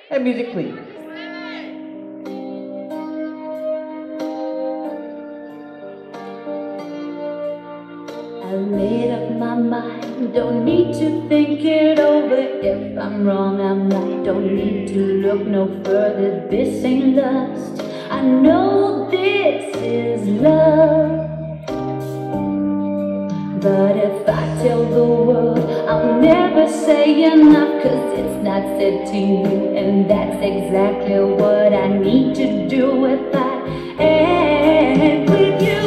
And music, please. I made up my mind, don't need to think it over. If I'm wrong, I'm right, don't need to look no further. This ain't lust, I know this is love. But if I tell the world, I'll never say enough, 'cause it's not said to you, and that's exactly what I need to do if I end with you.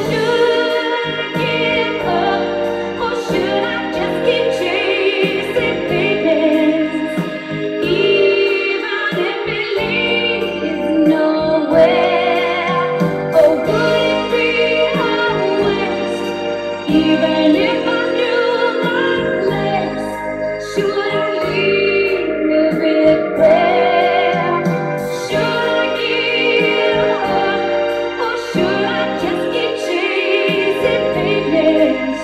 Even if I knew my place, should I leave it there? Should I give up, or should I just keep chasing fakeness?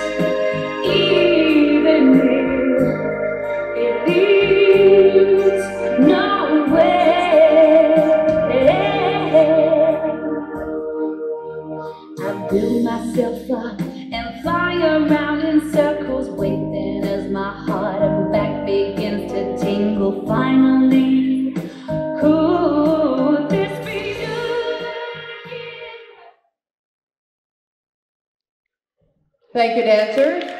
Even if it leads nowhere. I build myself up and fly around in circles, waiting as my heart and back begins to tingle. Finally, could this be good? Thank you, dancers.